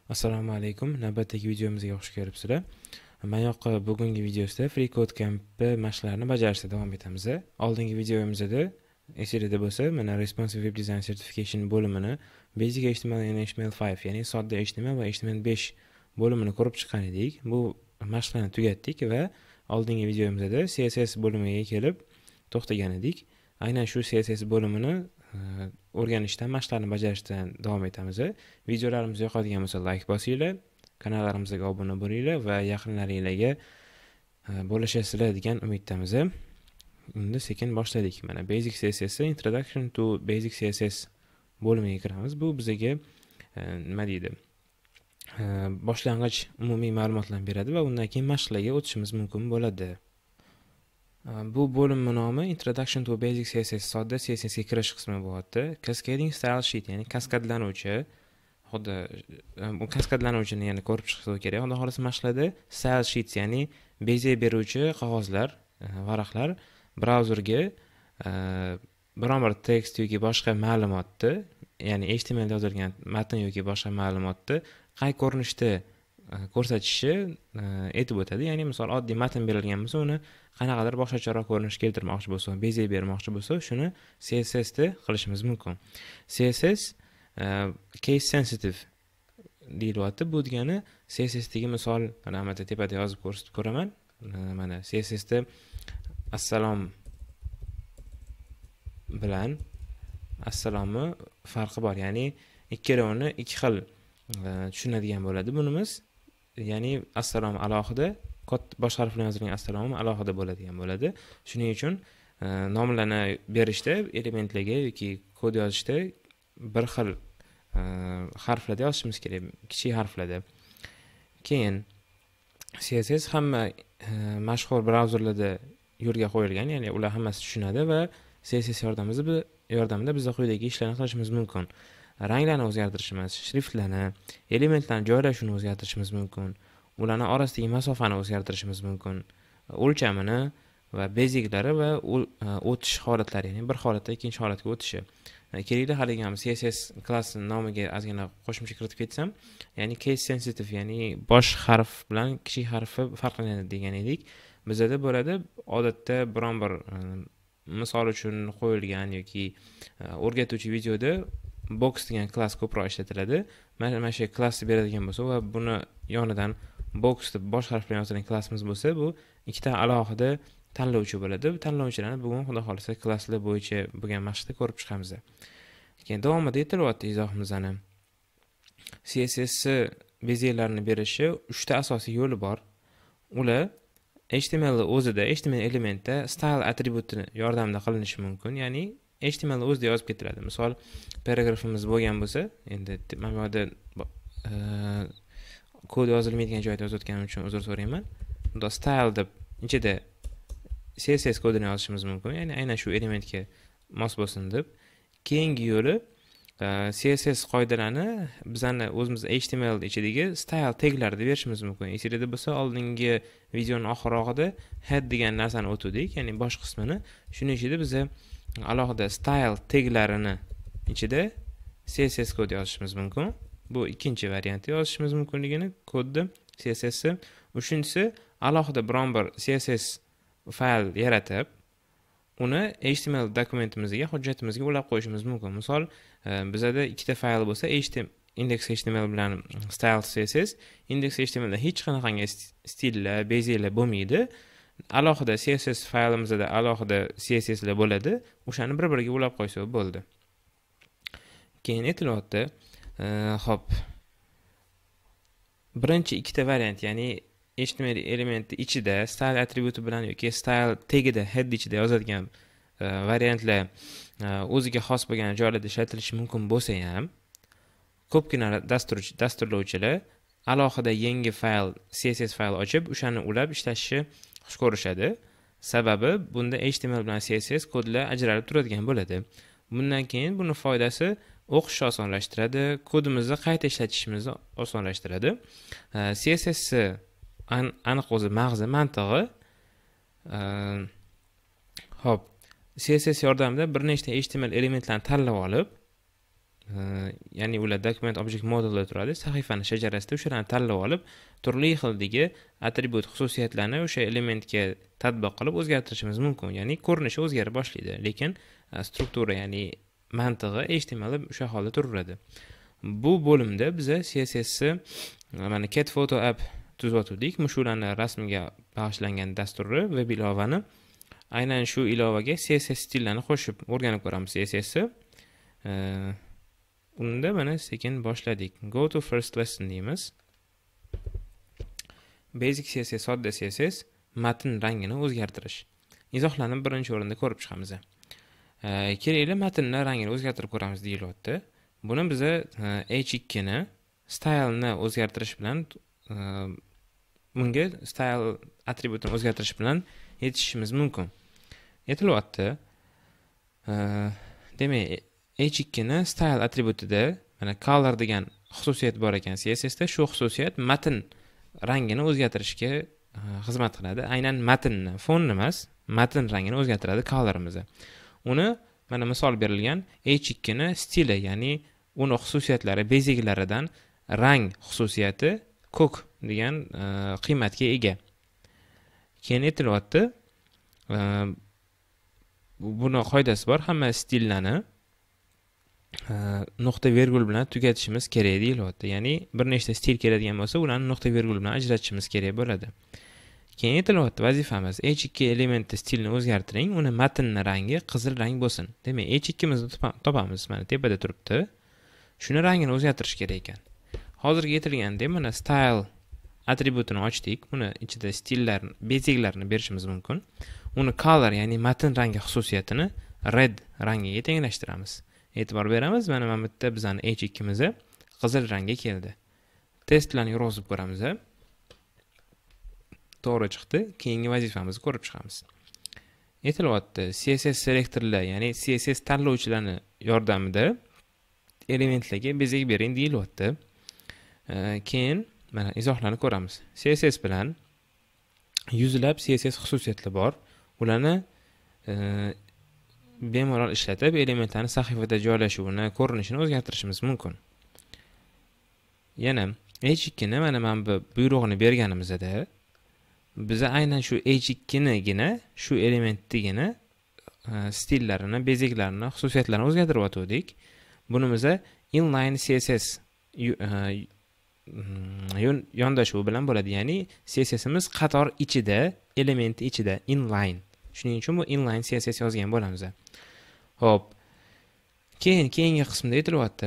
Assalomu alaykum. Navbatdagi videomizga xush kelibsizlar. Mana yoqqa bugungi videosida FreeCodeCamp mashqlarini bajarishda davom etamiz. Oldingi videomizda esingizda bo'lsa, mana Responsive Web Design Certification bo'limini Basic HTML and HTML5, ya'ni sodda HTML va HTML5 bo'limini ko'rib chiqqan edik. Bu mashqlarni tugatdik va oldingi videomizda CSS bo'limiga kelib to'xtagan edik. Aynan shu CSS bo'limini o'rganishdan, mashqlarni bajarishdan davom etamiz. Videolarimiz yoqadigan bo'lsa like bosinglar, kanallarimizga obuna bo'linglar va yaqinlaringizga bo'lishasizlar degan umiddamiz. Endi sekin boshladik. Mana Basic CSS, Introduction to Basic CSS bo'limiga kiramiz. Bu bizga nima deydi? Boshlang'ich umumiy ma'lumotlarni beradi va undan keyin mashqlarga o'tishimiz mumkin bo'ladi. Bu bo'lim nomi Introduction to Basic CSS, sodda CSS ga kirish qismi bo'lyapti. Cascading Style Sheet, ya'ni kaskadlanuvchi. Xudo bu kaskadlanuvchini yana ko'rib chiqish kerak. Xudo xohlasa mashqlarda Style Sheets, ya'ni bezak beruvchi qog'ozlar, varaqlar brauzerga biron bir tekst yoki boshqa ma'lumotni, ya'ni HTML da yozilgan matn yoki boshqa ma'lumotni qay ko'rinishda ko'rsatishi aytib o'tadi. Ya'ni misol oddiy matn berilgan bo'lsa, uni qanaqadir boshqacharoq ko'rinish keltirmoqchi bo'lsa, bezak bermoqchi bo'lsa, shuni CSS da qilishimiz mumkin. CSS case sensitive deyilyapti. Bu degani CSS dagi misol mana bu tepada yozib ko'rsatib ko'raman. Mana CSS da assalom bilan assalomni farqi bor. Ya'ni ikkalovini ikki xil tushunadigan bo'ladi bunimiz. Ya'ni assalom alohida, boshqa harf bilan yozilgan assalom alohida bo'ladigan bo'ladi. Shuning uchun nomlarni berishda, elementlarga yoki kod yozishda bir xil harflarda yozishimiz kerak, kichik harflarda. Keyin CSS hamma mashhur brauzerlarda yo'lga qo'yilgan, ya'ni ular hammasi tushunadi va CSS yordamida biz quyidagi ishlarni qilishimiz mumkin. Ranglarni o'zgartirishimiz, shriftlarni, elementlarni joylashishini o'zgartirishimiz mumkin. Ularning orasidagi masofani o'zgartirishimiz mumkin. O'lchamini va beziklari va o'tish holatlari, ya'ni bir holatdan ikkinchi holatga o'tishi. Kerakli haligan CSS klassi nomiga ozgina qo'shimcha kiritib ketsam, ya'ni case sensitive, ya'ni bosh harf bilan kichik harfi farqlanadi degan edik. Bizda bo'ladi, odatda biron bir misol uchun qo'yilgan yoki o'rgatuvchi videoda box degan klass ko'proq ishlatiladi. Mana shu klassni beradigan bo'lsa va buni yonidan box deb bosh harf bilan yozilgan klassimiz bo'lsa, bu ikkita alohida tanlovchi bo'ladi. Bu tanlovchilarni bugun xudo xolisa klasslar bo'yicha bo'lgan mashqda ko'rib chiqamiz. Keyin davomida aytilyapti izohimizdan. CSS bezaklarini berishi 3 ta asosiy yo'li bor. Ular HTML o'zida, HTML elementda style attributi yordamida qilinishi mumkin. Ya'ni HTML o'zida yozib ketiladi. Misol, paragrafimiz bo'lgan bo'lsa, endi mana bu yerda kod yozilmaydigan joyda yozayotganim uchun uzr so'rayman. Bunda style deb ichida CSS kodini yozishimiz mumkin. Ya'ni aynan shu elementga mos bo'lsin deb. Keyingi yo'li CSS qoidalarini bizning o'zimiz HTML ichidagi style taglarni berishimiz mumkin. Esingizda bo'lsa, oldingi videoning oxirog'ida head degan narsani o'tdik, ya'ni bosh qismini. Shuning ichida biz alohida style taglarini ichida CSS kod yozishimiz mumkin. Bu ikkinchi variantda yozishimiz mumkinligini kodda CSS. Uchinchisi, alohida biron bir CSS fayl yaratib, uni HTML dokumentimizga, hujjatimizga ulab qo'yishimiz mumkin. Misol, bizda ikkita fayl bo'lsa, index.html bilan style CSS, index.html da hech qanaqangi stillar, bezaklar bo'lmaydi. Alohida CSS faylimizda alohida CSS lar bo'ladi. O'shani bir-biriga ulab qo'ysa bo'ldi. Keyin aytilyapti, hop. Birinchi ikkita variant, ya'ni HTML elementi ichida style attributi bilan yoki style tagida head ichida yozadigan variantlar o'ziga xos bo'lgan joylarda ishlatilishi mumkin bo'lsa ham, ko'pgina dasturlovchilar alohida yangi fayl, CSS fayl ochib, o'shani ulab ishlashni xush ko'rishadi. Sababi bunda HTML bilan CSS kodlar ajralib turadigan bo'ladi. Bundan keyin buni foydasi o'qishni osonlashtiradi, kodimizni qayta ishlatishimizni osonlashtiradi. CSS aniq o'zi mag'zi, mantig'i. Hop, CSS yordamida bir nechta HTML elementlarni tanlab olib, ya'ni ular document object modelda turadi. Sahifani shajarasida o'shalarni tanlab olib, turli xildagi atribut xususiyatlarni o'sha elementga tatbiq qilib o'zgartirishimiz mumkin. Ya'ni ko'rinishi o'zgarib boshlaydi, lekin struktura, ya'ni mantig'i HTML da o'sha holda turaveradi. Bu bo'limda biz CSS mana Cat Photo app tuzatdik. Shularni rasmga bag'ishlangan dasturni web ilovani aynan shu ilovaga CSS stillarini qo'shib o'rganib ko'ramiz CSS. Unda mana sekin boshladik. Go to first lesson deymiz. Basic CSS, sodda CSS, matn rangini o'zgartirish. Izohlarni birinchi o'rinda ko'rib chiqamiz. Kerakli matnning rangini o'zgartirib ko'ramiz deyilyapti. Buni biz H2 ni style ni o'zgartirish bilan bunga style atributini o'zgartirish bilan yetishishimiz mumkin. Aytilyapti. Demak, H2 ni style atributida mana color degan xususiyat bor ekan CSS da. Shu xususiyat matn rangini o'zgartirishga xizmat qiladi. Aynan matnni, fonni emas, matn rangini o'zgartiradi colorimizni. Uni mana misol berilgan H2 ni stili, ya'ni uni xususiyatlari, beziklaridan rang xususiyati ko'k degan qiymatga ega. Keyin aytilyapti, buni qoidasi bor. Hamma stillarni nuqta virgul bilan tugatishimiz kerak deyilyapti. Ya'ni bir nechta stil keladigan bo'lsa, ularni nuqta virgul bilan ajratishimiz kerak bo'ladi. Keyin aytilyapti, vazifamiz H2 elementi stilni o'zgartiring, uni matnning rangi qizil rang bo'lsin. Demak, H2 mizni topamiz, mana tepada turibdi. Shuni rangini o'zgartirish kerak ekan. Hozirga aytilgandek, mana style atributini ochdik. Buni ichida stillarni, beziklarni berishimiz mumkin. Uni color, ya'ni matn rangi xususiyatini red rangiga tenglashtiramiz. E'tibor beramiz, mana bu yerda bizning H2 mizni qizil rangga keldi. Testlarni yozib ko'ramiz. To'g'ri chiqdi. Keyingi vazifamizni ko'rib chiqamiz. Aytilyapti, CSS selektorlar, ya'ni CSS tanlovchilarning yordamida elementlarga bezak bering deyilyapti. Keyin mana izohlarni ko'ramiz. CSS bilan yuzlab CSS xususiyatlar bor. Ularni bemalol ishlatib, elementlarni sahifada joylashuvini, ko'rinishini o'zgartirishimiz mumkin. Yana H2 ni mana bu buyrug'ini berganimizda biz aynan shu H2 nigina, shu elementnigina stillarini, beziklarini, xususiyatlarini o'zgartirib o'tdik. Bunimiz inline CSS yondashuv bilan bo'ladi. Ya'ni CSSimiz qator ichida, element ichida, inline. Shuning uchun bu inline CSS yozgan bo'lamiz. Xo'p. Keyingi qismda aytilyapti.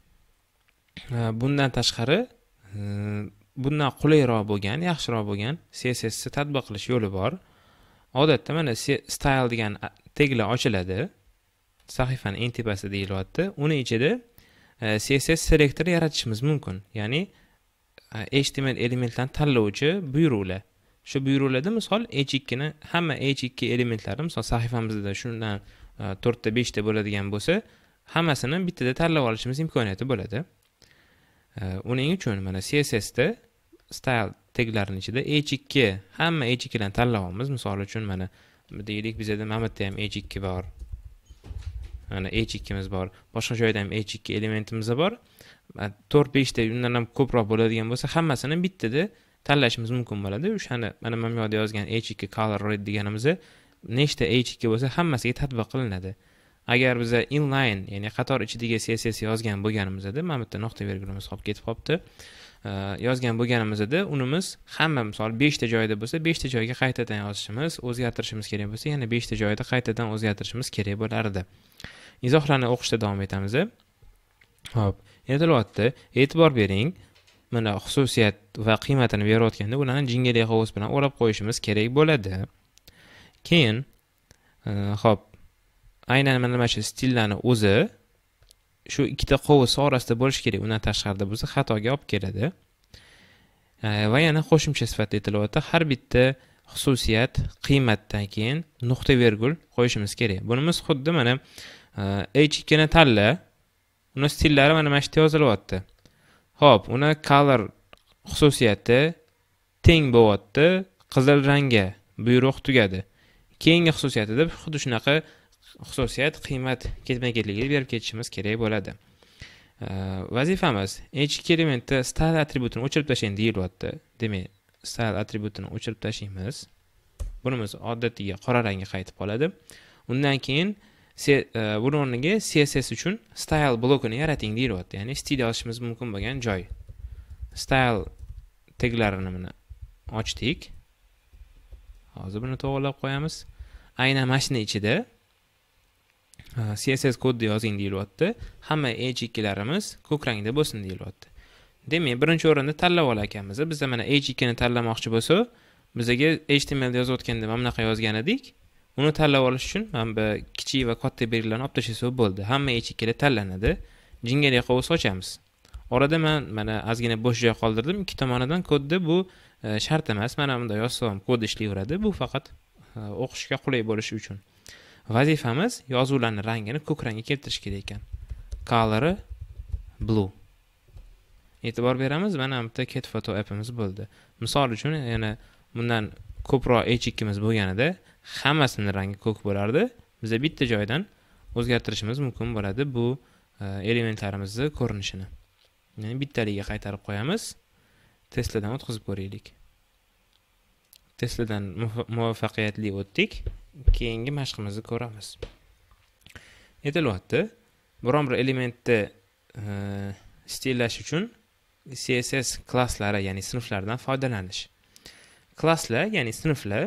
Bundan tashqari, bundan qulayroq bo'lgan, yaxshiroq bo'lgan CSS ni tatbiq qilish yo'li bor. Odatda mana style degan taglar ochiladi. Sahifaning eng tepasida deyilyapti. Uni ichida CSS selektor yaratishimiz mumkin. Ya'ni HTML elementlarni tanlovchi buyruqlar. Shu buyruqlarda misol H2 ni hamma H2 elementlari misol sahifamizda shundan 4 ta 5 ta bo'ladigan bo'lsa, hammasini bittada tanlab olishimiz imkoniyati bo'ladi. Uning uchun mana CSS da style taglarining ichida H2 hamma H2 dan tanlab olamiz. Misol uchun mana deylik bizda mana bu ham H2 bor. Mana H2 miz bor. Boshqa joyda ham H2 elementimiz bor. 4-5 ta undan ham ko'proq bo'ladigan bo'lsa, hammasini bittada tanlashimiz mumkin bo'ladi. O'shani mana bu yerda yozgan H2 color red deganimiz nechta H2 bo'lsa, hammasiga tatbiq qilinadi. Agar biz inline, ya'ni qator ichidagi CSS yozgan bo'lganimizda, mana bu yerda nuqta virgulimiz qolib ketib qopti. Yozgan bo'lganimizda unimiz hamma misol 5 ta joyda bo'lsa, 5 ta joyga qaytadan yozishimiz, o'zgartirishimiz kerak bo'lsa, yana 5 ta joyda qaytadan o'zgartirishimiz kerak bo'lardi. Izohlarni o'qishda davom etamiz. Xo'p, aytilyapti, e'tibor bering. Mana xususiyat va qiymatini berayotganda ularni jingali qog'oz bilan o'rab qo'yishimiz kerak bo'ladi. Keyin xo'p, aynan mana shu stillarni o'zi shu ikkita qovus orasida bo'lish kerak. Undan tashqarida bo'lsa xatoga olib keladi. Va yana qo'shimcha sifatida aytilyapti, har bitta xususiyat qiymatdan keyin nuqta virgul qo'yishimiz kerak. Bunimiz xuddi mana H2 ni tanla, uni stillari mana bu yerda yozilyapti. Xo'p, uni color xususiyati teng bo'lyapti, qizil rangga buyruq tugadi. Keyingi xususiyatida xuddi shunaqa xususiyat qiymat ketma-ketligini berib ketishimiz kerak bo'ladi. Vazifamiz h2 elementda style atributini o'chirib tashlang deyilyapti. Demak, style atributini o'chirib tashlaymiz. Bunimiz odatiga qora rangga qaytib qoladi. Undan keyin buni o'rniga CSS uchun style blokini yarating deyilyapti. Ya'ni stil yozishimiz mumkin bo'lgan joy. Style taglarini mana ochdik. Hozir buni to'g'rilab qo'yamiz. Aynan mashina ichida CSS kodni yozing deyilyapti. Hamma h2larimiz ko'k rangda bo'lsin deyilyapti. Demak, birinchi o'rinda tanlab olayapmiz. Biz mana h2 ni tanlamoqchi bo'lsa, bizga HTML da yozayotganda mana bunaqa yozgan edik. Uni tanlab olish uchun mana bu kichik va katta belgilarni olib tashlasa bo'ldi. Hamma h2 lar tanlanadi. Jingali qovus ochamiz. Orada men mana ozgina bo'sh joy qoldirdim. Ikki tomonidan kodda bu shart emas. Mana bunda yozsam kod ishlayveradi. Bu faqat o'qishga qulay bo'lishi uchun. Vazifamiz yozuvlarning rangini ko'k rangga keltirish kerak ekan. Color blue. E'tibor beramiz, mana bu yerda Cat Photo appimiz bo'ldi. Misol uchun, yana bundan ko'proq h2miz bo'lganida hammasining rangi ko'k bo'lardi. Biz bitta joydan o'zgartirishimiz mumkin bo'ladi bu elementlarimizning ko'rinishini. Ya'ni bittaligiga qaytarib qo'yamiz. Testlardan o'tkazib ko'raylik. Testlardan muvaffaqiyatli o'tdik. Keyingi mashqimizni ko'ramiz. Aytilyapti, biron bir elementni stillash uchun CSS klasslari, ya'ni sinflardan foydalanish. Klasslar, ya'ni sinflar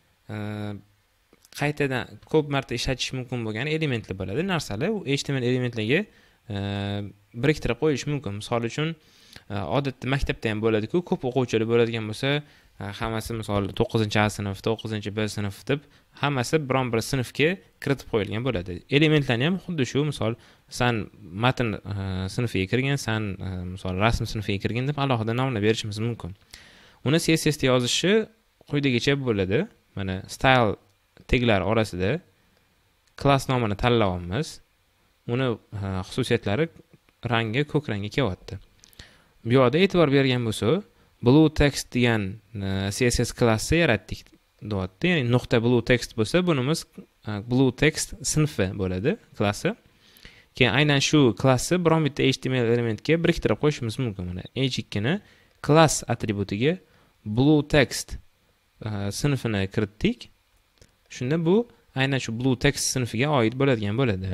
qaytadan ko'p marta ishlatish mumkin bo'lgan elementlar bo'ladi, narsalar. U HTML elementlarga biriktirib qo'yish mumkin. Misol uchun, odatda maktabda ham bo'ladi-ku, ko'p o'quvchilar bo'ladigan bo'lsa, hammasi misol 9-sinf, 9-B sinf deb hammasi biron bir sinfga kiritib qo'yilgan bo'ladi. Elementlarni ham xuddi shu, misol san matn sinfiga kirgan, san misol rasm sinfiga kirgan deb alohida nomlar berishimiz mumkin. Uni CSS da yozishi quyidagicha bo'ladi. Mana style taglar orasida class nomini tanlaymiz. Uni xususiyatlari rangi ko'k rangga kelyapti. Bu yerda e'tibor bergan bo'lsa, blue text degan CSS klassi yaratdik deyapti. Ya'ni nuqta blue text bo'lsa, bunimiz blue text sinfi bo'ladi klassi. Keyin aynan shu klassi biron bitta HTML elementga biriktirib qo'yishimiz mumkin. Mana h2 ni class atributiga blue text sinfini kiritdik. Shunda bu aynan shu blue text sinfiga oid bo'ladigan bo'ladi.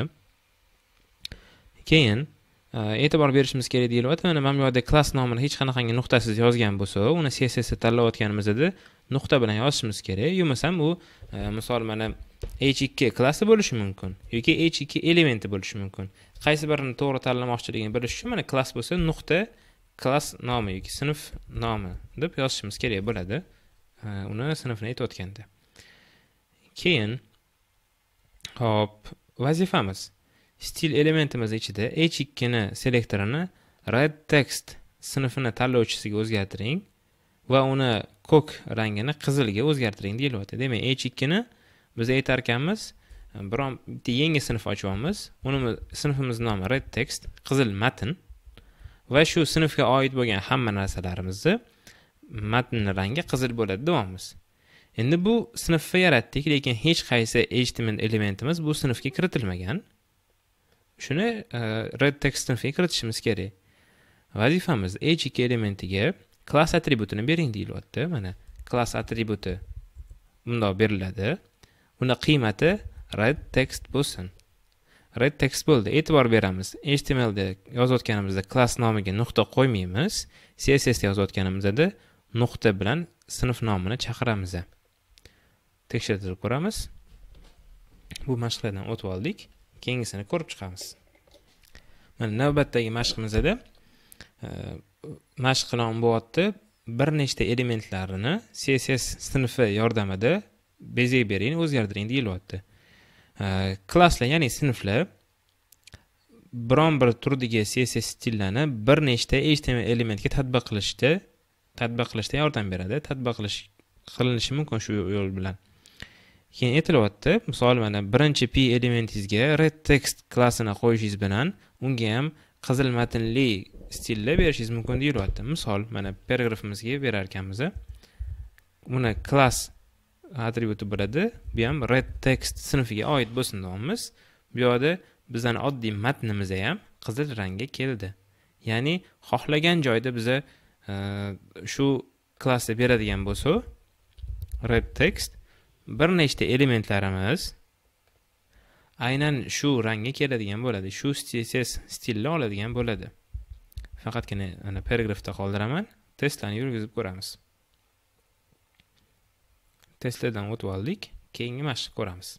Keyin e'tibor berishimiz kerak deyilyapti. Mana bu yerda class nomini hech qanaqangi nuqtasiz yozgan bo'lsa, uni CSS da tanlayotganimizda nuqta bilan yozishimiz kerak. Yo'qmasam u misol mana h2 klassi bo'lishi mumkin yoki h2 elementi bo'lishi mumkin. Qaysi birini to'g'ri tanlamoqchiligini bilish uchun mana class bo'lsa nuqta class nomi yoki sinf nomi deb yozishimiz kerak bo'ladi. Uni sinfini aytayotganda. Keyin hop, vazifamiz stil elementimiz ichida h2 ni selektorini red text sinfini tanlovchisiga o'zgartiring va uni ko'k rangini qizilga o'zgartiring deyilyapti. Demak, h2 ni biz aytar ekanmiz, biron bitta yangi sinf ochamiz. Uni sinfimiz nomi red text, qizil matn va shu sinfga oid bo'lgan hamma narsalarimizni matnning rangi qizil bo'ladi deymiz. Endi bu sinfni yaratdik, lekin hech qaysi HTML elementimiz bu sinfga kiritilmagan. Shuni red text sinfiga kiritishimiz kerak. Vazifamiz h2 elementiga class atributini bering deyilyapti. Mana class atributi bundoq beriladi. Uni qiymati red text bo'lsin. Red text bo'ldi. E'tibor beramiz. HTML da yozayotganimizda class nomiga nuqta qo'ymaymiz. CSS da yozayotganimizda nuqta bilan sinf nomini chaqiramiz. Tekshirib ko'ramiz. Bu mashqlardan o'tib oldik. Keyingisini ko'rib chiqamiz. Mana navbatdagi mashqimizda mashq qilan bo'lyapti. Bir nechta elementlarini CSS sinfi yordamida bezak bering, o'zgartiring deyilyapti. Klasslar, ya'ni sinflar biron bir turdagi CSS stillarni bir nechta HTML elementga tatbiq qilishda yordam beradi. Tatbiq qilinishi mumkin shu yo'l bilan. Keyin aytilyapti, misol mana birinchi P elementingizga red text klassini qo'yishingiz bilan unga ham qizil matnli stillar berishingiz mumkin deyilyapti. Misol mana paragrafimizga berar ekanmiz. Buni class atributi bo'ladi. Bu ham red text sinfiga oid bo'lsin deymiz. Bu yerda bizning oddiy matnimizda ham qizil rangga keldi. Ya'ni xohlagan joyda biza shu klassda beradigan bo'lsa, red text bir nechta elementlarimiz aynan shu rangga keladigan bo'ladi. Shu CSS stilni oladigan bo'ladi. Faqatgina ana paragrafda qoldiraman. Testlarni yurgizib ko'ramiz. Testlardan o'tib oldik. Keyingi mashq ko'ramiz.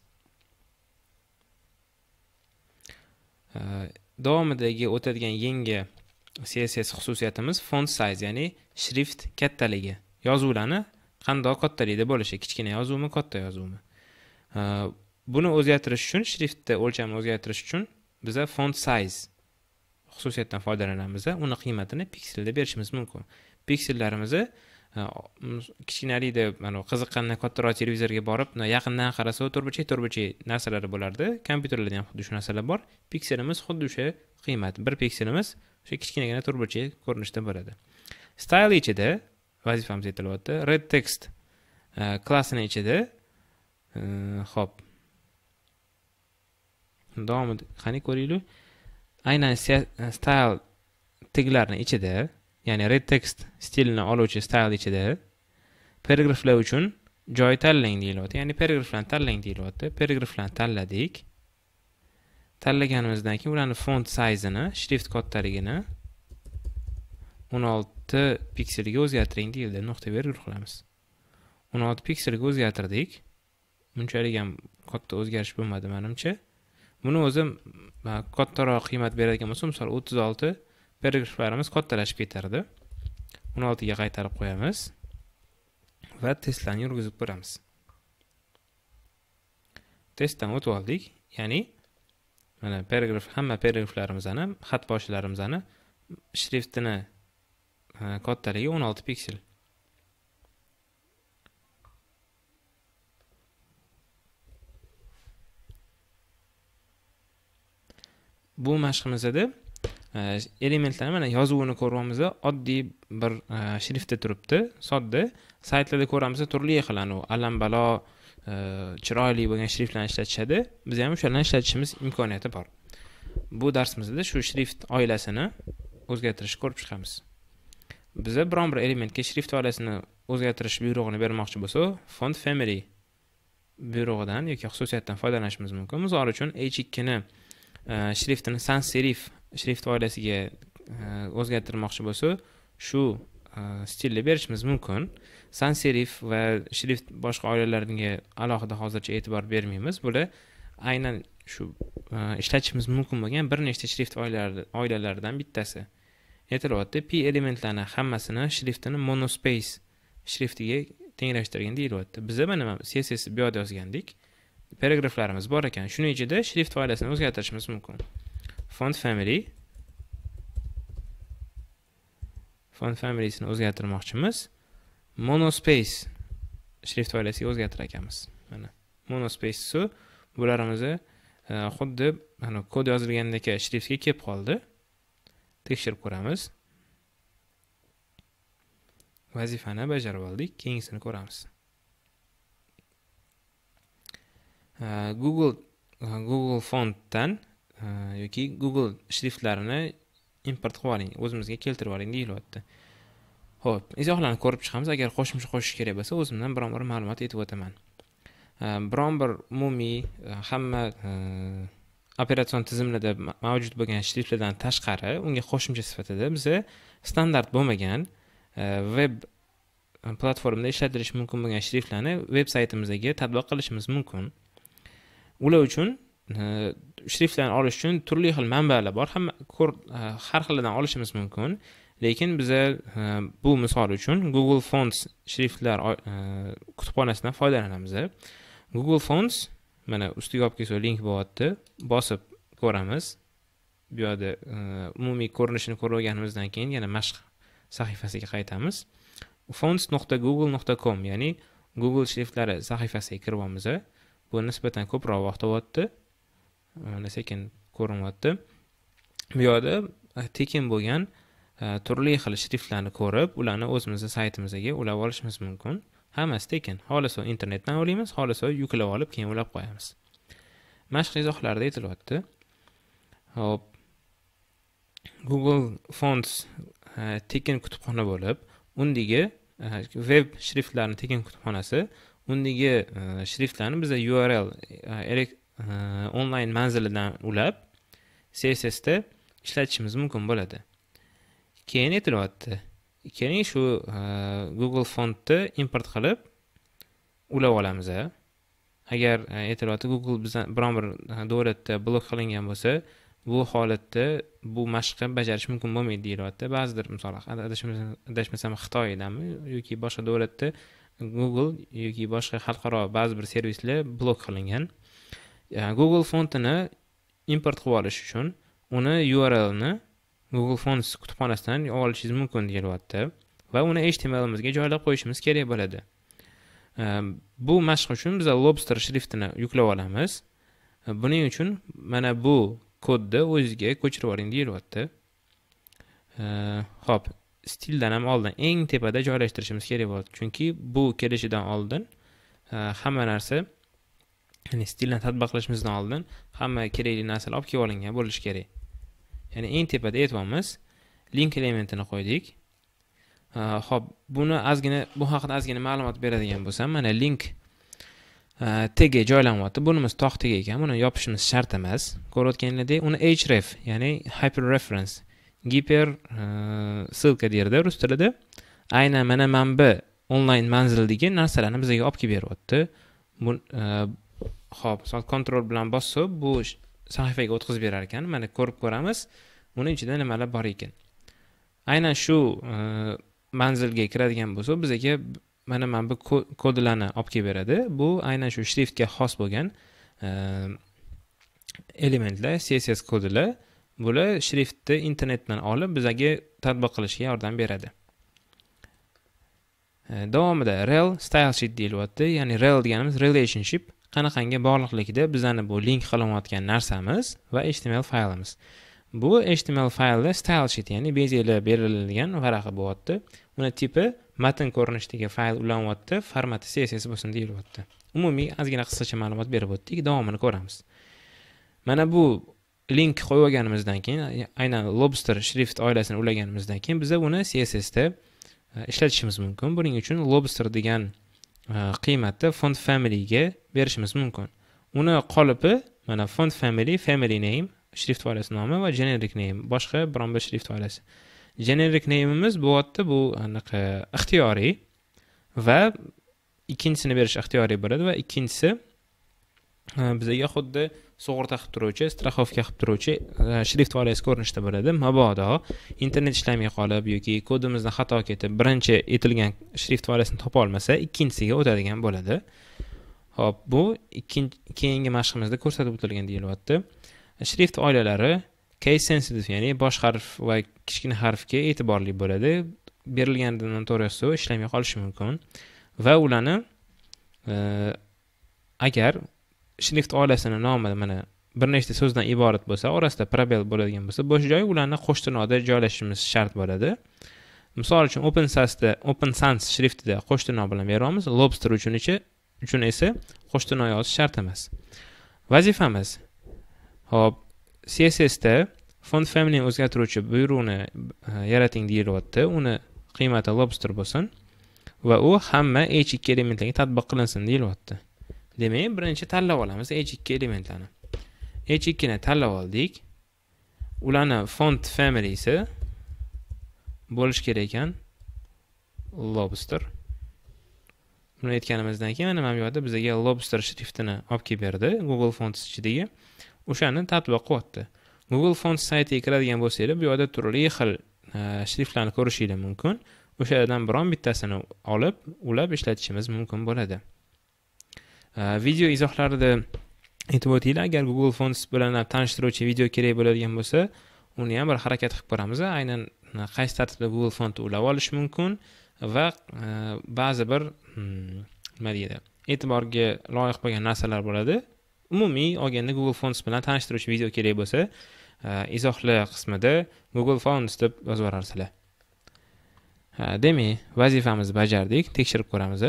Davomidagi o'tadigan yangi CSS xususiyatimiz font size, ya'ni shrift kattaligi. Yozuvlarni qanday kattalikda bo'lishi, kichkina yozuvmi, katta yozuvmi. Buni o'zgartirish uchun, shriftni o'lchamini o'zgartirish uchun biza font size xususiyatdan foydalanamiz. Uni qiymatini pikselda berishimiz mumkin. Piksellarimizni kichkinalikda mana qiziqqandan kattaroq televizorga borib, yaqindan qarasa turbacha narsalari bo'lardi. Kompyuterlarda ham xuddi shu narsalar bor. Pikselimiz xuddi o'sha qiymat. Bir pikselimiz o'sha kichkinagina turbacha ko'rinishda bo'ladi. Style ichida vazifamiz aytilyapti. Red text klassining ichida xo'p. Davomida qani ko'ringlar. Aynan style taglarning ichida, ya'ni red text stilini oluvchi style ichida paragraflar uchun joy tanlang deyilyapti. Ya'ni paragraflarni tanlang deyilyapti. Paragraflarni tanladik. Tanlaganimizdan keyin ularning font size-ini, shrift kattaligini 16 pikselga o'zgartiring deyildi. Nuqta virgul qilamiz. 16 pikselga o'zgartirdik. Bunchalik ham katta o'zgarish bo'lmadi menimcha. Buni o'zim kattaroq qiymat beradigan bo'lsam, misol 36 paragraflarimiz kattalashib ketardi. 16 ga qaytarib qo'yamiz va testlarni yurgizib ko'ramiz. Testdan o'tib oldik. Ya'ni mana hamma paragraflarimizni, xat boshlarimizni shriftini kattaligi 16 piksel. Bu mashqimizda elementlarni mana yozuvini ko'ryapmiz. Oddiy bir shriftda turibdi, sodda. Saytlarda ko'ramiz, turli xil alambalo, chiroyli bo'lgan shriftlarni ishlatishadi. Biz ham o'shalarni ishlatishimiz imkoniyati bor. Bu darsimizda shu shrift oilasini o'zgartirishni ko'rib chiqamiz. Biz biron bir elementga shrift oilasini o'zgartirish buyrug'ini bermoqchi bo'lsak, font family buyrug'idan yoki xususiyatdan foydalanishimiz mumkin. Misol uchun H2 ni shriftini sans serif shrift oilasiga o'zgartirmoqchi bo'lsa, shu stilni berishimiz mumkin. Sans serif va shrift boshqa oilalariga alohida hozircha e'tibor bermaymiz. Bular aynan shu ishlatishimiz mumkin bo'lgan bir nechta shrift oilalaridan bittasi. Aytilyapti, p elementlarni hammasini shriftini monospace shriftiga tenglashtirgan deyilyapti. Biz mana CSS bu yerda yozgandik. Paragraflarimiz bor ekan. Shuning ichida shrift oilasini o'zgartirishimiz mumkin. Font familysini o'zgartirmoqchimiz. Monospace shrift oilasiga o'zgartirar ekanmiz. Mana monospace bularimizni xuddi mana kod yozilgandek shriftga kelib qoldi. Tekshirib ko'ramiz. Vazifani bajarib oldik. Keyingisini ko'ramiz. Google fontdan yoki Google shriftlarini import qilib oling, o'zimizga keltirib oling deyilyapti. Xo'p, izohlarni ko'rib chiqamiz. Agar qo'shimcha qo'shish kerak bo'lsa, o'zimdan biron bir ma'lumot aytib o'taman. Biron bir umumiy hamma operatsion tizimlarda mavjud bo'lgan shriftlardan tashqari, unga qo'shimcha sifatida biz standart bo'lmagan web platformada ishlatilishi mumkin bo'lgan shriftlarni veb saytimizga tatbiq qilishimiz mumkin. Ular uchun shriftlarni olish uchun turli xil manbalar bor. Har xilidan olishimiz mumkin. Lekin biz bu misol uchun Google Fonts shriftlar kutubxonasidan foydalanamiz. Google Fonts mana ustiga olib kelsa link bo'lyapti. Bosib ko'ramiz. Bu yerda umumiy ko'rinishini ko'rib olganimizdan keyin yana mashq sahifasiga qaytamiz. fonts.google.com, ya'ni Google shriftlari sahifasiga kirib olamiz. Bu nisbatan ko'proq vaqt oladi. Mana sekin ko'rinyapti. Bu yerda tekin bo'lgan turli xil shriftlarni ko'rib, ularni o'zimizning saytimizga ulab olishimiz mumkin. Hammasi tekin. Xohlasa internetdan olamiz, xohlasa yuklab olib keyin ulab qo'yamiz. Mashq izohlarida aytilyapti. Hop. Google Fonts tekin kutubxona bo'lib, undagi web shriftlarning tekin kutubxonasi, undagi shriftlarni biz URL onlayn manzilidan ulab CSS da ishlatishimiz mumkin bo'ladi. Keyin aytilyapti. Keyin shu Google Fontni import qilib ulab olamiz. Agar aytilyapti Google bizdan biron bir davlatda blok qilingan bo'lsa, bu holatda bu mashqni bajarish mumkin bo'lmaydi deyilyapti. Ba'zidir misol adashmasam Xitoydami yoki boshqa davlatda Google yoki boshqa xalqaro ba'zi bir servislar blok qilingan. Google fontini import qilib olish uchun uni URLni Google Fonts kutubxonasidan olishingiz mumkin deyilyapti va uni HTMLimizga joylab qo'yishimiz kerak bo'ladi. Bu mashq uchun biz Lobster shriftini yuklab olamiz. Buning uchun mana bu kodni o'zingizga ko'chirib oling deyilyapti. Xo'p, stildan ham oldin eng tepada joylashtirishimiz kerak bo'ladi. Chunki bu kelishidan oldin hamma narsa, ya'ni stilni tatbiqlashimizdan oldin hamma kerakli narsalar olib kelib olingan bo'lishi kerak. Ya'ni eng tepada aytamiz, link elementini qo'ydik. Xo'p, bu haqida ozgina ma'lumot beradigan bo'lsam, mana link tagga joylanyapti. Bunimiz tog' tag ekan, buni yopishimiz shart emas. Ko'rayotganingizdek, uni href, ya'ni hyperreference, giper ссылка deydi rus tilida. Aynan mana manba onlayn manzildagi narsalarni bizga olib kelib beryapti. Xo'p, kontrol bilan bosib bu sahifaga o'tkazib berar ekan. Mana ko'rib ko'ramiz, uning ichida nimalar bor ekan. Aynan shu manzilga kiradigan bo'lsa, bizga mana bu kodlarni olib kelib beradi. Bu aynan shu shriftga xos bo'lgan elementlar, CSS kodlar. Bular shriftni internetdan olib bizga tatbiq qilishga yordam beradi. Davomida rel style sheet deyilyapti. Ya'ni rel deganimiz relationship, qanaqangi bog'liqlikda bizani bu link qilinayotgan narsamiz va HTML faylimiz. Bu HTML faylda style sheet, ya'ni bezalar berilgan varaqi bo'lyapti. Uni tipi matn ko'rinishidagi fayl ulanyapti, formati CSS bo'lsin deyilyapti. Umumiy ozgina qisqacha ma'lumot berib o'tdik, davomini ko'ramiz. Mana bu link qo'yib olganimizdan keyin, aynan Lobster shrift oilasini ulaganimizdan keyin biz uni CSS da ishlatishimiz mumkin. Buning uchun Lobster degan qiymatni font family ga berishimiz mumkin. Uni qolipi mana font family, family name, shrift oilasi nomi va generic name, boshqa biron bir shrift oilasi. Generic name'imiz bu yerda bu anaqa ixtiyoriy va ikkinchisini berish ixtiyoriy bo'ladi va ikkinchisi bizga xuddi sug'urta qilib turuvchi, straxovka qilib turuvchi shrift oilasi ko'rinishda bo'ladi. Mabodo internet ishlamay qolib yoki kodimizda xato ketib birinchi aytilgan shrift oilasini topa olmasa, ikkinchisiga o'tadigan bo'ladi. Xo'p, bu keyingi mashqimizda ko'rsatib o'tilgan deyilyapti. Shrift oilalari case sensitive, ya'ni bosh harf va kichkina harfga e'tiborli bo'ladi. Berilganidan noto'g'ri ishlamay qolishi mumkin va ularni agar shrift oilasining nomi mana bir nechta so'zdan iborat bo'lsa, orasida probel bo'ladigan bo'lsa, bo'sh joy ularni qo'shtirnoqda joylashimiz shart bo'ladi. Misol uchun Open Sans shriftida qo'shtirnoq bilan beramiz, Lobster uchun esa qo'shtirnoq yozish shart emas. Vazifamiz. Hop, CSS da font family o'zgartiruvchi buyruqni yarating deyilyapti. Uni qiymati Lobster bo'lsin va u hamma h2 elementlarga tatbiq qilinsin deyilyapti. Demak, birinchi tanlab olamiz h2 elementlarni. h2 ni tanlab oldik. Ularni font familysi bo'lish kerak ekan Lobster. Buni aytganimizdan keyin mana bu yerda bizga Lobster shriftini olib kelib berdi Google Fonts ichidagi. O'shani tatbiq qilyapti. Google Fonts saytiga kiradigan bo'lsangiz, bu yerda turli xil shriftlarni ko'rishingiz mumkin. O'shalardan biron bittasini olib, ulab ishlatishimiz mumkin bo'ladi. Video izohlarida aytib o'taylik, agar Google Fonts bilan tanishtiruvchi video kerak bo'ladigan bo'lsa, uni ham bir harakat qilib ko'ramiz. Aynan qaysi tartibda Google Fontni ulab olish mumkin va ba'zi bir nima deydi, e'tiborga loyiq bo'lgan narsalar bo'ladi. Umumiy olganda Google Fonts bilan tanishtiruvchi video kerak bo'lsa, izohlar qismida Google Fonts deb yozib orarsizlar. Demak, vazifamizni bajardik, tekshirib ko'ramiz.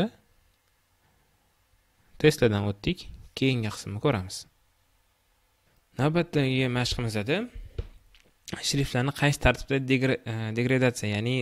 Testlardan o'tdik, keyingi qismni ko'ramiz. Navbatdagi mashqimizda shriftlarni qaysi tartibda degradatsiya, ya'ni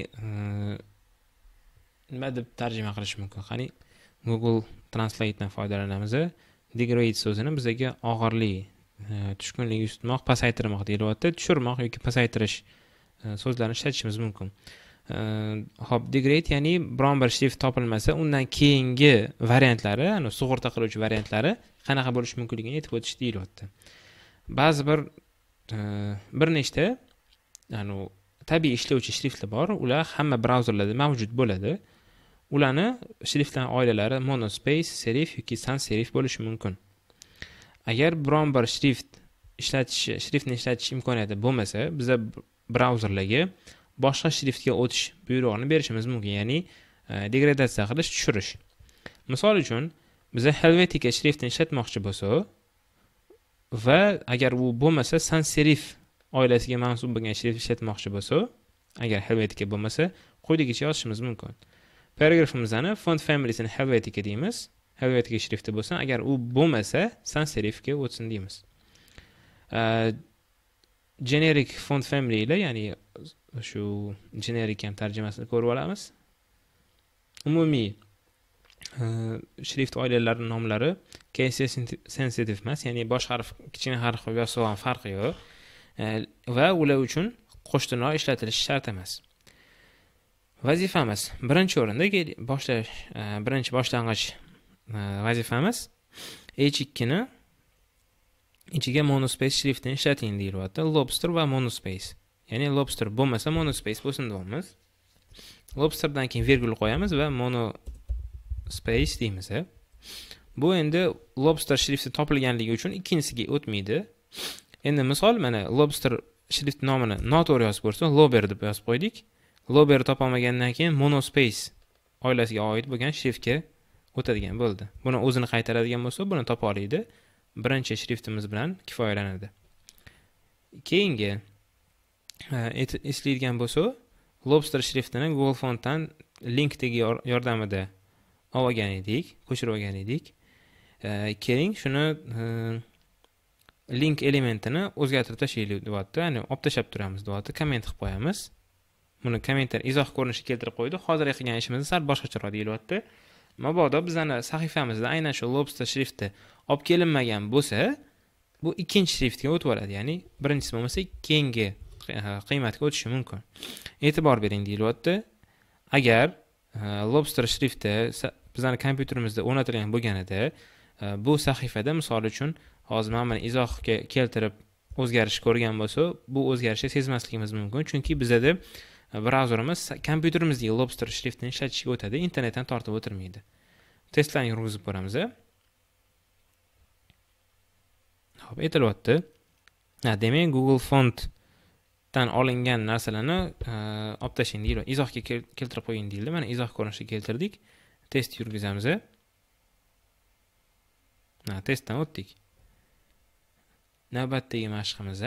nima deb tarjima qilish mumkin? Qani Google Translate dan foydalanamiz. Degrade so'zini bizga og'irlik, tushkunlik ustmoq, pasaytirmoq deyilyapti. Tushirmoq yoki pasaytirish so'zlarni ishlatishimiz mumkin. Hop, degrade ya'ni biron bir shrift topilmasa, undan keyingi variantlari, ya'ni sug'urta qiluvchi variantlari qanaqa bo'lishi mumkinligini aytib o'tish deyilyapti. Ba'zi bir nechta tabiiy ishlovchi shriftlar bor, ular hamma brauzerlarda mavjud bo'ladi. Ularni shriftlar oilalari monospace, serif yoki sans serif bo'lishi mumkin. Agar biron bir shriftni ishlatish imkoniyati bo'lmasa, biz brauzerlarga boshqa shriftga o'tish buyrug'ini berishimiz mumkin, ya'ni degradatsiya qilish, tushirish. Misol uchun, biz Helvetica shriftini ishlatmoqchi bo'lsak va agar u bo'lmasa sans serif oilasiga mansub bo'lgan shrift ishlatmoqchi bo'lsak, agar Helvetica bo'lmasa, quyidagicha yozishimiz mumkin. Paragrafimizni font familiesini Helvetica deymiz. Helvetica shrifti bo'lsa, agar u bo'lmasa, sans serifga o'tsin deymiz. Generic font family ile, ya'ni shu generic ham tarjimasini ko'rib olamiz. Umumiy shrift oilalarining nomlari case sensitive emas, ya'ni bosh harf kichkina harf yozsa ham farqi yo'q. Va ular uchun qo'shtirnoq ishlatilishi shart emas. Vazifamiz birinchi o'rinda birinchi boshlang'ich vazifamiz H2 ni ichiga monospace shriftini ishlating deyilyapti. Lobster va monospace. Ya'ni lobster bo'lmasa monospace bo'lsin deymiz. Lobsterdan keyin virgul qo'yamiz va monospace deymiz. Bu endi lobster shrifti topilganligi uchun ikkinchisiga o'tmaydi. Endi misol, mana lobster shrift nomini noto'g'ri yozib ko'rsa, lober deb yozib qo'ydik. Lober topolmagandan keyin monospace oilasiga oid bo'lgan shriftga o'tadigan bo'ldi. Buni o'zini qaytaradigan bo'lsa, buni topa oladi. Birinchi shriftimiz bilan kifoyalanadi. Keyingi eslaydigan bo'lsa, lobster shriftini Google Fontdan linkdagi yordamida olgan edik, ko'chirib olgan edik. Keyin shuni link elementini o'zgartirib tashlaylik deyapti. Ya'ni olib tashlab turamiz deyapti, komment qilib qo'yamiz. Buni kommentlar izoh ko'rinishida keltirib qo'ydi. Hozir qilgan ishimizni sal boshqacharoq deyilyapti. Mabodo bizning sahifamizda aynan shu lobster shrifti olib kelinmagan bo'lsa, bu ikkinchi shriftga o'tib oladi. Ya'ni birinchisi bo'lmasa, keyingi qiymatga o'tishi mumkin. E'tibor bering deyilyapti. Agar lobster shrifti bizning kompyuterimizda o'rnatilgan bo'lganida, bu sahifada misol uchun hozir mana izohga keltirib o'zgarish ko'rgan bo'lsa, bu o'zgarishni sezmasligimiz mumkin, chunki bizda brauzerimiz kompyuterimizdagi lobster shriftini ishlatishga o'tadi, internetdan tortib o'tirmaydi. Testlarni yurgizib ko'ramiz. Xo'p, aytilyapti. Demak, Google Fontdan olingan narsalarni olib tashlang deyiladi. Izohga keltirib qo'ying deyildi. Mana izoh ko'rinishida keltirdik. Test yurgizamiz. Testdan o'tdik. Navbatdagi mashqimiz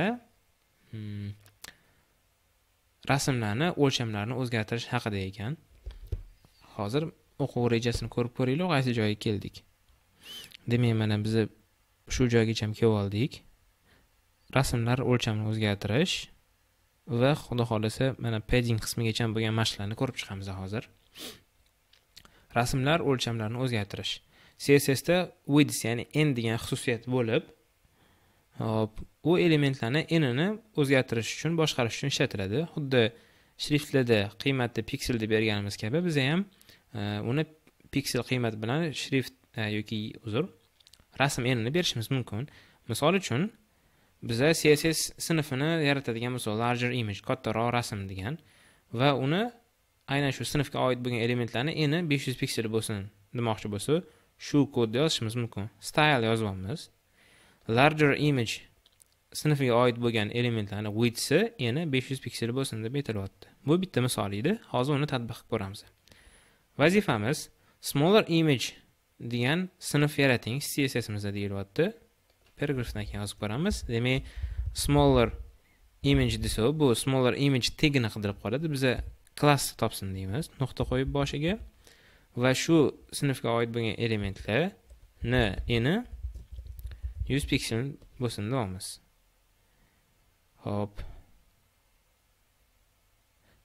rasmlarni, o'lchamlarni o'zgartirish haqida ekan. Hozir o'quv rejasini ko'rib ko'raylik, qaysi joyga keldik. Demak, mana biz shu joygacha kelib oldik. Rasmlar o'lchamini o'zgartirish va xudo xolasa mana padding qismigacha bo'lgan mashqlarni ko'rib chiqamiz hozir. Rasmlar o'lchamlarini o'zgartirish. CSS da width, ya'ni n degan xususiyat bo'lib, u elementlarni n-ni o'zgartirish uchun, boshqarish uchun ishlatiladi. Xuddi shriftlarda qiymatni piksel deb berganimiz kabi, biz ham uni piksel qiymat bilan shrift yoki rasm n-ni berishimiz mumkin. Misol uchun, biz CSS sinfini yaratadigan bo'lsak, larger image, kattaroq rasm degan va uni aynan shu sinfga oid bo'lgan elementlarni n 500 piksel bo'lsin demoqchi bo'lsa, shu kodni yozishimiz mumkin. Style yozamiz. Larger image sinfiga oid bo'lgan elementlarni width'i yana 500 piksel bo'lsin deb aytilyapti. Bu bitta misol edi. Hozir uni tatbiq qilib ko'ramiz. Vazifamiz smaller image degan sinf yarating CSS'imizda deyilyapti. Paragrafdan keyin yozib ko'ramiz. Demak, smaller image desa, bu smaller image tagini qidirib qoladi. Biz class topsin deymiz. Nuqta qo'yib boshiga va shu sinfga oid bo'lgan elementlarni eni 100 piksel bo'lsin deymiz. Hop.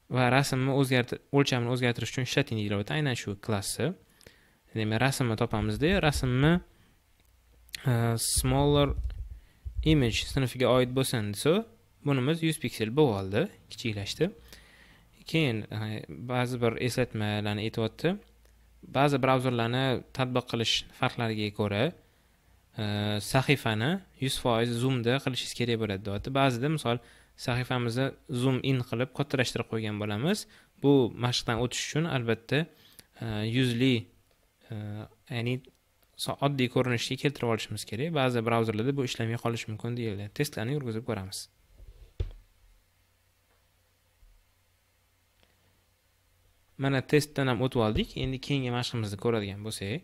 va rasmni o'lchamini o'zgartirish uchun ishlating deyilyapti. Aynan shu klassi. Demak, rasmni topamizda, rasmni smaller image sinfiga oid bo'lsin desa, bunimiz 100 piksel bo'lib oldi, kichiklashdi. Keyin ba'zi bir eslatmalarni aytyapti. Ba'zi brauzerlarni tatbiq qilish farqlariga ko'ra sahifani 100% zoomda qilishingiz kerak bo'ladi deyapti. Ba'zida misol sahifamizni zoom in qilib kattalashtirib qo'ygan bo'lamiz. Bu mashqdan o'tish uchun albatta yuzli ya'ni oddiy ko'rinishga keltirib olishimiz kerak. Ba'zi brauzerlarda bu ishlamay qolishi mumkin deyiladi. Testlarni yurgizib ko'ramiz. Mana testdan ham o'tib oldik. Endi keyingi mashqimizni ko'radigan bo'lsak,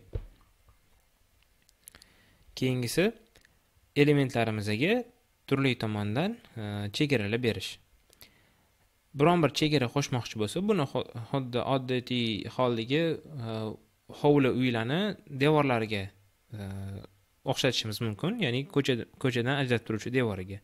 keyingisi elementlarimizga turli tomondan chegaralar berish. Biron bir chegara qo'shmoqchi bo'lsa, buni xuddi oddiy holdagi hovli uylarni devorlariga o'xshatishimiz mumkin, ya'ni ko'chadan ajratib turuvchi devoriga.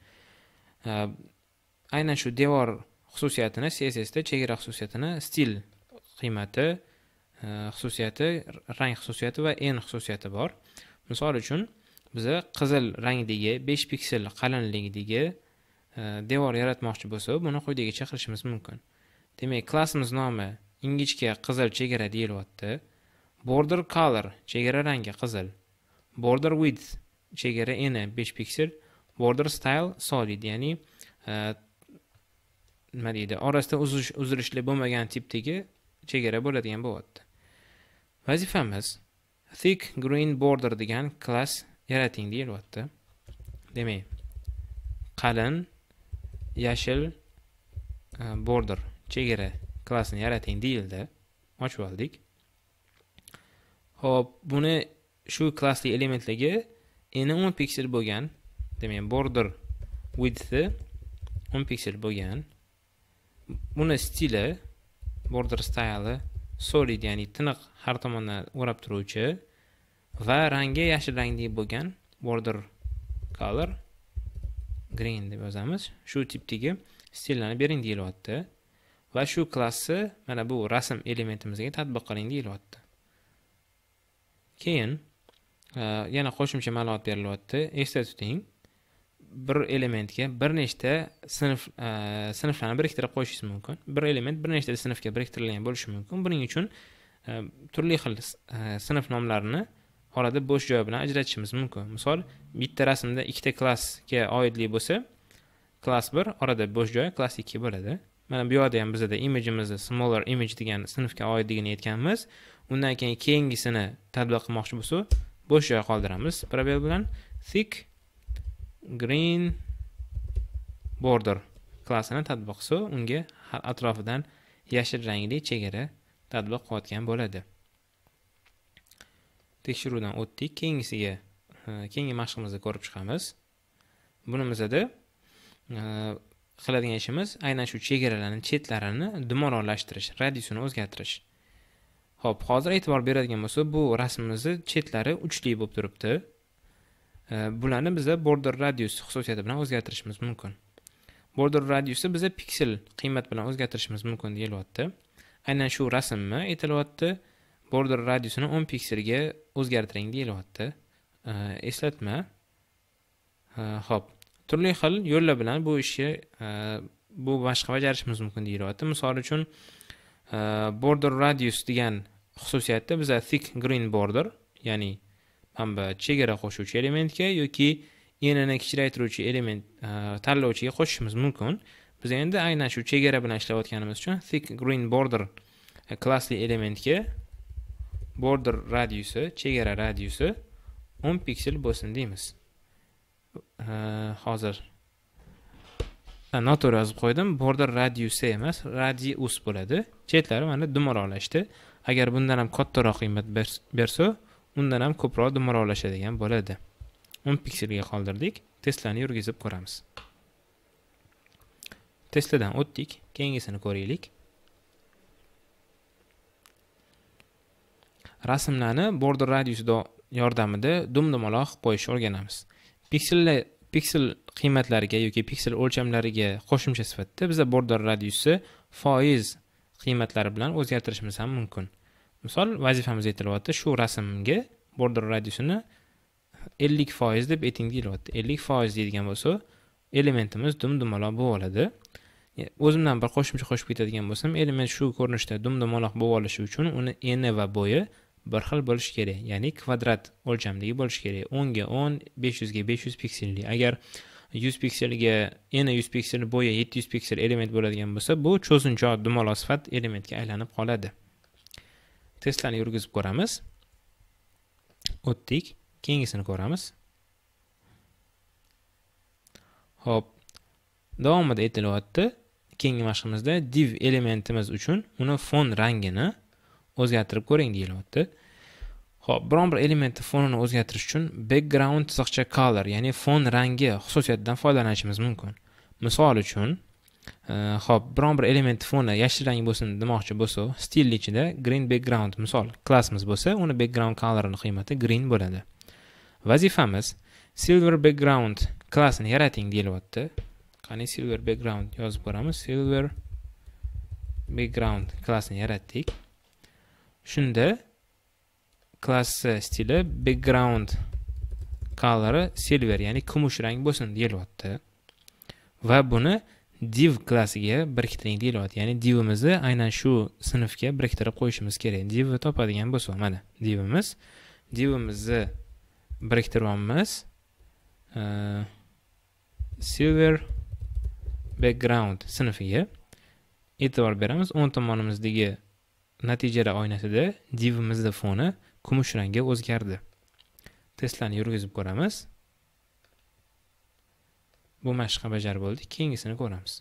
Aynan shu devor xususiyatini CSS da chegara xususiyatini stil qiymati xususiyati, rang xususiyati va en xususiyati bor. Misol uchun biza qizil rangdagi 5 piksel qalinligidagi devor yaratmoqchi bo'lsa, buni quyidagicha qilishimiz mumkin. Demak, klassimiz nomi ingichka qizil chegara deyilyapti. Border color chegara rangi qizil. Border width chegara eni 5 piksel. Border style solid, ya'ni nima deydi, orasida uzilishli bo'lmagan tipdagi chegara bo'ladigan bo'lyapti. Vazifamiz thick green border degan klass yarating deyilyapti. Demak, qalin yashil border chegara klassini yarating deyildi. Ochib oldik. Xo'p, buni shu klassli elementlarga eni 10 piksel bo'lgan, demak border width'i 10 piksel bo'lgan. Buni stili border style'i solid, ya'ni tiniq har tomondan o'rab turuvchi va rangi yashil rangdagi bo'lgan border color green deb yozamiz. Shu tipdagi stillarni bering deyilyapti. Va shu klassni mana bu rasm elementimizga tatbiq qiling deyilyapti. Keyin yana qo'shimcha ma'lumot berilyapti. Esda tuting, bir elementga bir nechta sinflarni biriktirib qo'yishingiz mumkin. Bir element bir nechta sinfga biriktirilgan bo'lishi mumkin. Buning uchun turli xil sinf nomlarini orada bo'sh joy bilan ajratishimiz mumkin. Misol, bitta rasmda ikkita klassga oidlik bo'lsa, klass 1 orada bo'sh joy klass 2 bo'ladi. Mana bu yerda ham bizda image'imizni smaller image degan sinfga oidligini aytganmiz. Undan keyin keyingisini tatbiq qilmoqchi bo'lsa, bo'sh joy qoldiramiz. Probel bilan thick green border klassini tatbiq qilsa, unga atrofidan yashil rangli chegara tatbiq qilayotgan bo'ladi. Tekshiruvdan o'tdik. Keyingi mashqimizni ko'rib chiqamiz. Bunimizda qiladigan ishimiz aynan shu chegaralarning chetlarini dumaloqlashtirish, radiusini o'zgartirish. Xo'p, hozir e'tibor beradigan bo'lsa, bu rasmimizning chetlari uchli bo'lib turibdi. Bularni biz border radius xususiyati bilan o'zgartirishimiz mumkin. Border radiusni biz piksel qiymat bilan o'zgartirishimiz mumkin deyilyapti. Aynan shu rasmni aytilyapti. Border radiusini 10 pikselga o'zgartiring deyilyapti. Eslatma. Xo'p, turli xil yo'llar bilan bu ishni bu mashqni bajarishimiz mumkin deyilyapti. Misol uchun border radius degan xususiyatda biz thick green border, ya'ni manba chegara qo'shuvchi elementga yoki enini kichraytiruvchi element tanlovchiga qo'shishimiz mumkin. Biz endi aynan shu chegara bilan ishlayotganimiz uchun thick green border klassli elementga border radiusi, chegara radiusi 10 piksel bo'lsin deymiz. Hozir noto'g'ri yozib qo'ydim. Border radiusi emas, radius bo'ladi. Chetlari mana dumaloqlashdi. Agar bundan ham kattaroq qiymat bersa, undan ham ko'proq dumaloqlashadigan bo'ladi. 10 pikselga qoldirdik. Testlarni yurgizib ko'ramiz. Testlardan o'tdik. Keyingisini ko'raylik. Rasmlarni border radiusi yordamida dumaloq qo'yish o'rganamiz. Piksel qiymatlariga yoki piksel o'lchamlariga qo'shimcha sifatida biz border radiusi foiz qiymatlari bilan o'zgartirishimiz ham mumkin. Misol, vazifamiz aytilyapti, shu rasmga border radiusini 50% deb ayting deyilyapti. 50% deydigan bo'lsa, elementimiz dumaloq bo'lib oladi. O'zimdan bir qo'shimcha qo'shib ketadigan bo'lsam, element shu ko'rinishda dumaloq bo'lib olishi uchun uni eni va bo'yi bir xil bo'lishi kerak. Ya'ni kvadrat o'lchamdagi bo'lishi kerak. 10 ga 10, 500 ga 500 pikselli. Agar 100 pikselga eni 100 piksel, bo'yi 700 piksel element bo'ladigan bo'lsa, bu cho'zinchoq dumaloq sifat elementga aylanib qoladi. Testlarni yurgizib ko'ramiz. O'tdik. Keyingisini ko'ramiz. Hop. Davomida aytilyapti. Keyingi mashqimizda div elementimiz uchun uni fon rangini o'zgartirib ko'ring deyilyapti. Xo'p, biron bir elementning fonini o'zgartirish uchun background chiziqcha color, ya'ni fon rangi xususiyatidan foydalanishimiz mumkin. Misol uchun, xo'p, biron bir element foni yashil rang bo'lsin demoqchi bo'lsa, stil ichida green background, misol, klassimiz bo'lsa, uni background color'ini qiymati green bo'ladi. Vazifamiz silver background klassini yarating deyilyapti. Qani silver background yozib ko'ramiz. Silver background klassini yaratdik. Shunda klassi stili background color'ı silver, ya'ni kumush rang bo'lsin deyilyapti. Va buni div klassiga biriktiring deyilyapti. Ya'ni divimizni aynan shu sinfga biriktirib qo'yishimiz kerak. Divni topadigan bo'lsak, mana divimizni biriktiryapmiz. Silver background sinfiga e'tibor beramiz. O'ng tomonimizdagi natijada oynasida divimizning foni kumush rangga o'zgardi. Testlarni yurgizib ko'ramiz. Bu mashqni bajarib bo'ldik. Keyingisini ko'ramiz.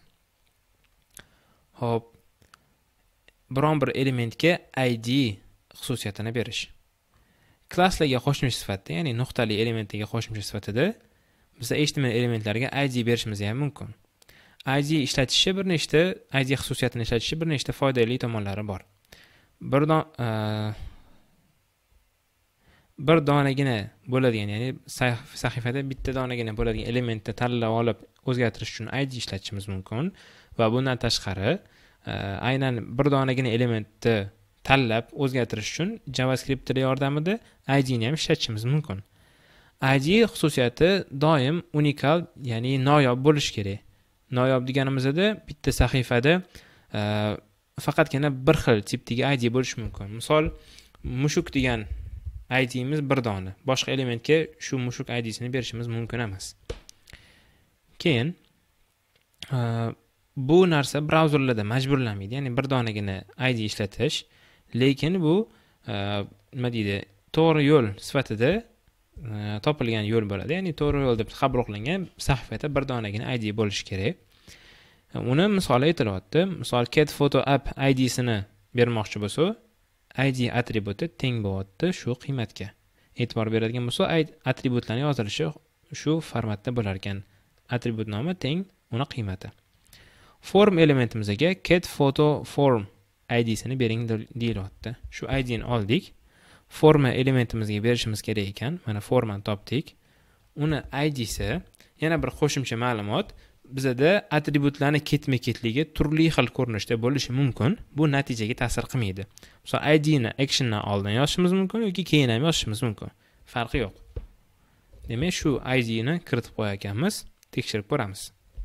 Hop. Biron bir elementga ID xususiyatini berish. Klasslarga qo'shimcha sifatida, ya'ni nuqtali elementlarga qo'shimcha sifatida biz HTML elementlariga ID berishimiz ham mumkin. ID ishlatishi bir nechta ID xususiyatini ishlatishi bir nechta foydali tomonlari bor. Bir donagina bo'ladigan, ya'ni sahifada bitta donagina bo'ladigan elementni tanlab olib o'zgartirish uchun ID ishlatishimiz mumkin va bundan tashqari aynan bir donagina elementni tanlab o'zgartirish uchun JavaScript tili yordamida ID ni ham ishlatishimiz mumkin. ID xususiyati doim unikal, ya'ni noyob bo'lishi kerak. Noyob deganimizda bitta sahifada faqatgina bir xil tipdagi ID bo'lishi mumkin. Misol, mushuk degan ID'miz bir dona. Boshqa elementga shu mushuk ID'sini berishimiz mumkin emas. Keyin bu narsa brauzerlarda majburlanmaydi. Ya'ni bir donagina ID ishlatish, lekin bu nima deydi, to'g'ri yo'l sifatida topilgan yo'l bo'ladi. Ya'ni to'g'ri yo'l deb qabul qilingan sahifada bir donagina ID bo'lishi kerak. Uni misol aytilyapti. Misol cat photo app ID'sini bermoqchi bo'lsa, ID atributi teng bo'lyapti shu qiymatga. E'tibor beradigan bo'lsa, atributlarning yozilishi shu formatda bo'lar ekan. Atribut nomi teng uni qiymati. Form elementimizga cat photo form ID'sini bering deyilyapti. Shu ID'ni oldik. Forma elementimizga berishimiz kerak ekan. Mana formani topdik. Uni ID'si yana bir qo'shimcha ma'lumot. Bizda atributlarning ketma-ketligi turli xil ko'rinishda bo'lishi mumkin. Bu natijaga ta'sir qilmaydi. Masalan, ID ni actiondan oldin yozishimiz mumkin yoki keyin ham yozishimiz mumkin. Farqi yo'q. Demak, shu ID ni kiritib qo'yganmiz. Tekshirib ko'ramiz.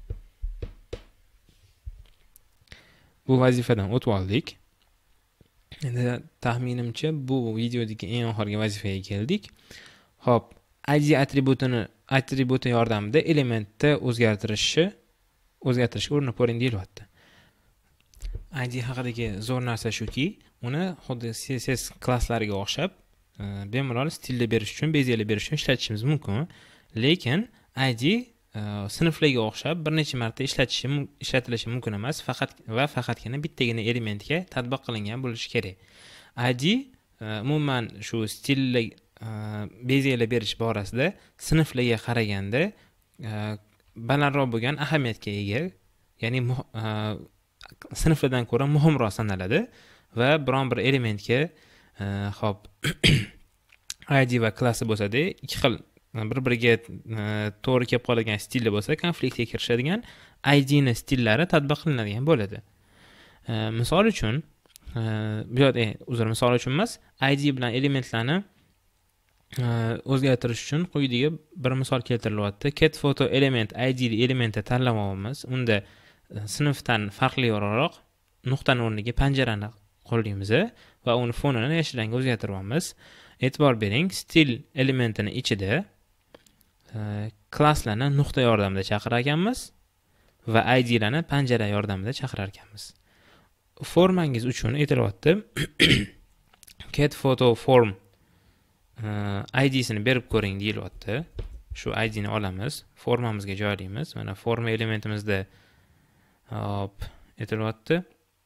Bu vazifadan o'tib oldik. Endi taxminimcha bu videodagi eng oxirgi vazifaga keldik. Xo'p, ID atributi yordamida elementni o'zgartirishga urinib ko'ring deyilyapti. ID haqidagi zo'r narsa shuki, uni xuddi CSS klasslariga o'xshab bemalol stilni berish uchun, beziyalar berish uchun ishlatishimiz mumkin. Lekin ID sinflarga o'xshab bir necha marta ishlatilishi mumkin emas, faqatgina bittagina elementga tatbiq qilingan bo'lishi kerak. ID umuman shu stilni beziyalar berish borasida sinflarga qaraganda balandroq bo'lgan ahamiyatga ega, ya'ni sinflardan ko'ra muhimroq sanaladi va biron bir elementga hop ID va klassi bo'lsa-da, ikki xil bir-biriga to'g'ri kelib qoladigan stilli bo'lsa, konfliktga kirishadigan ID ni stillari tatbiq qilinadigan bo'ladi. Misol uchun bu yerda misol uchun emas, id bilan elementlarni o'zgartirish uchun quyidagi bir misol keltirilyapti. Cat photo element id elementni tanlamoqmiz. Unda sinfdan farqliroq nuqtaning o'rniga panjarani qo'llaymiz va uni fonini yashil rangga o'zgartiramiz. E'tibor bering, stil elementining ichida klasslarni nuqta yordamida chaqirar ekanmiz va idlarni panjara yordamida chaqirar ekanmiz. Formangiz uchun aytilyapti. Cat photo form id'sini berib ko'ring deyilyapti. Shu id'ni olamiz, formamizga joylaymiz. Mana forma elementimizda aytilyapti.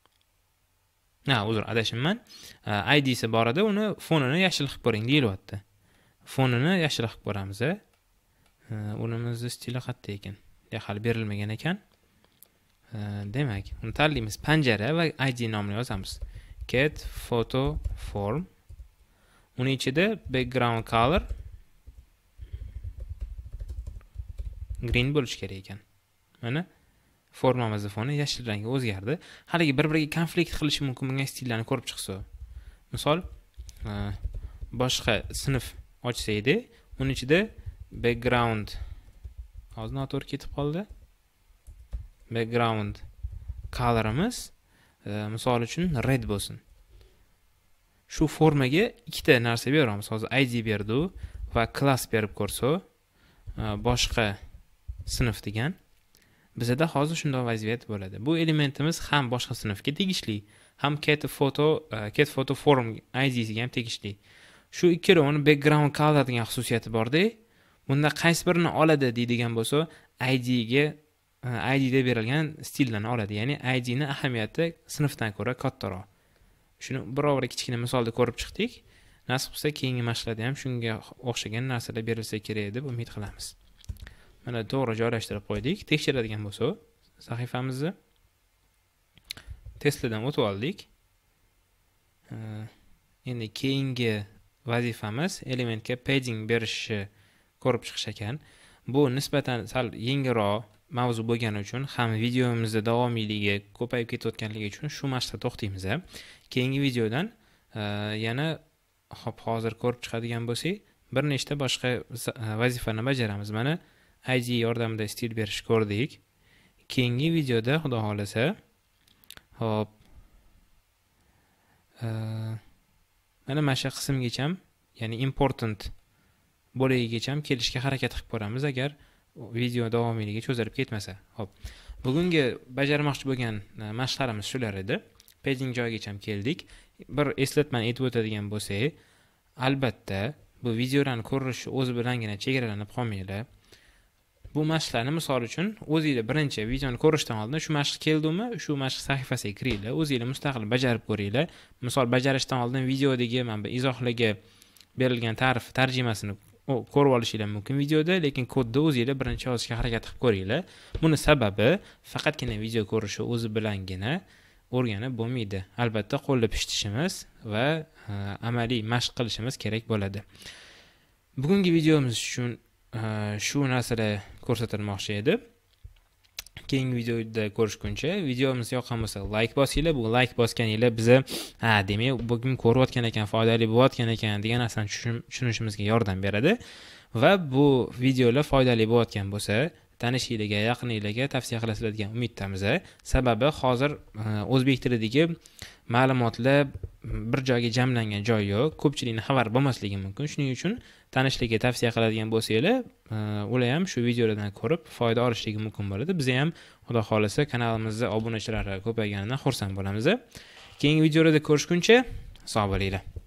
Uzr, adashimman. id'si bor edi, uni fonini yashil qilib ko'ring deyilyapti. Fonini yashil qilib ko'ramiz. Unimizni stili qayerda ekan? Hali berilmagan ekan. Demak, uni tanlaymiz, panjara va id nomini yozamiz. Cat photo form. Uning ichida background color green bo'lishi kerak ekan. Mana formamizning foni yashil rangga o'zgardi. Haligi bir-biriga konflikt qilishi mumkin bo'lgan stillarni ko'rib chiqsa. Misol, boshqa sinf ochsa edi, uning ichida background hozir noto'g'ri ketib qoldi. Background colorimiz misol uchun red bo'lsin. Shu formaga ikkita narsa beramiz. Hozir id berdi va class berib ko'rsa, boshqa sinf degan. Bizda hozir shunday vaziyat bo'ladi. Bu elementimiz ham boshqa sinfga tegishli, ham cat photo form id'siga ham tegishli. Shu ikkalovini background color degan xususiyati bor-da. Bunda qaysi birini oladi deydigan bo'lsa, id'da berilgan stillarni oladi. Ya'ni id'ni ahamiyati sinfdan ko'ra kattaroq. Shuni bir kichkina misolda ko'rib chiqdik. Nasib qilsa keyingi mashqlarda ham shunga o'xshagan narsalar berilsa kerak deb umid qilamiz. Mana to'g'ri joylashtirib qo'ydik. Tekshiradigan bo'lsa, sahifamizni testdan o'tib oldik. Endi keyingi vazifamiz elementga padding berishni ko'rib chiqish ekan. Bu nisbatan sal yengilroq mavzu bo'lgani uchun ham videomizda davomiyligi ko'payib ketayotganligi uchun shu mashqda to'xtaymiz. Keyingi videodan yana hozir ko'rib chiqadigan bo'lsak, bir nechta boshqa vazifalarni bajaramiz. Mana id yordamida stil berish ko'rdik. Keyingi videoda xudo xolasa mana shu qismgacha, ya'ni important bo'lagigacha kelishga harakat qilib ko'ramiz agar video davomiyligi cho'zilib ketmasa. Xo'p. Bugungi bajarmoqchi bo'lgan mashqlarimiz shular edi. Padding joyigacha keldik. Bir eslatmani aytib o'tadigan bo'lsak, albatta bu videolarni ko'rish o'zi bilangina chegaralanib qolmanglar. Bu mashqlarni misol uchun o'zingizlar birinchi videoni ko'rishdan oldin shu mashq keldimi, shu mashq sahifasiga kiringlar, o'zingizlar mustaqil bajarib ko'ringlar. Misol bajarishdan oldin videodagi mana bu izohlarga berilgan tarjimasini ko'rib olishinglar mumkin videoda, lekin kodda o'zingizlar birinchi yozishga harakat qilib ko'ringlar. Buni sababi faqatgina video ko'rishi o'zi bilangina o'rganib bo'lmaydi. Albatta qo'lda pishitishimiz va amaliy mashq qilishimiz kerak bo'ladi. Bugungi videomiz uchun shu narsalar ko'rsatilmoqchi edi. Keyingi videoda ko'rishguncha, videomiz yoqqan bo'lsa like bosinglar. Bu like bosganinglar bizni demak bugun ko'rayotgan ekan, foydali bo'layotgan ekan degan narsani tushunishimizga yordam beradi va bu videolar foydali bo'layotgan bo'lsa, tanishinglarga, yaqininglarga tavsiya qilasizlar degan umiddamiz. Sababi hozir o'zbek tilidagi ma'lumotlar bir joyga jamlangan joy yo'q, ko'pchilikning xabar bo'lmasligi mumkin. Shuning uchun tanishlarga tavsiya qiladigan bo'lsanglar, ular ham shu videolardan ko'rib foyda olishligi mumkin bo'ladi. Biz ham xudo xolasa kanalimizda obunachilari ko'payganidan xursand bo'lamiz. Keyingi videolarda ko'rishguncha sog' bo'linglar.